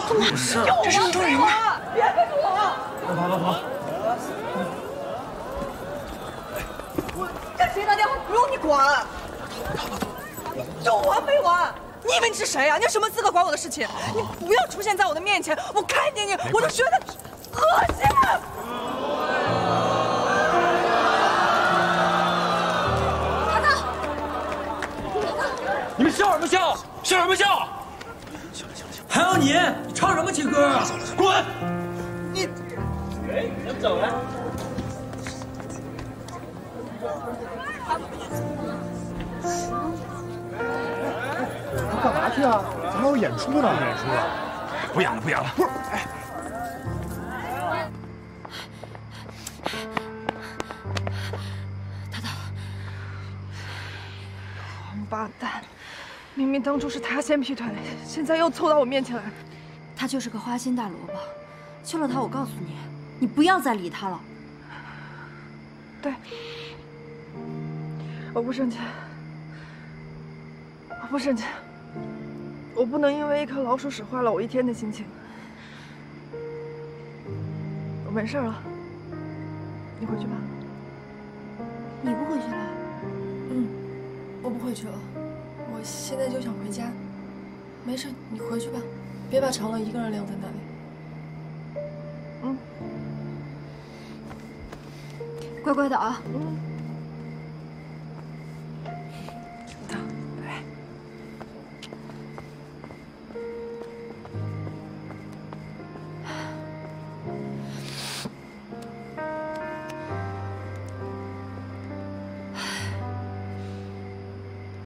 有事，这是多人吗？别跟着我！跑！我跟谁打电话不用你管。有完没完？你以为你是谁啊？你有什么资格管我的事情？你不要出现在我的面前，我看见你我就觉得恶心。 你们笑什么笑？笑什么笑？还有你唱什么情歌啊？滚！你，先走了。 干嘛去啊？咱们有演出呢。演出了？ 不演了，不演了。不是，哎。 大大，王八蛋！明明当初是他先劈腿，现在又凑到我面前来。 他就是个花心大萝卜，休了他，我告诉你，你不要再理他了。 对，我不生气，我不生气，我不能因为一颗老鼠屎坏了我一天的心情。我没事了，你回去吧。 你不回去了？ 嗯，我不回去了。我现在就想回家。没事，你回去吧，别把长乐一个人晾在那里。 乖乖的啊。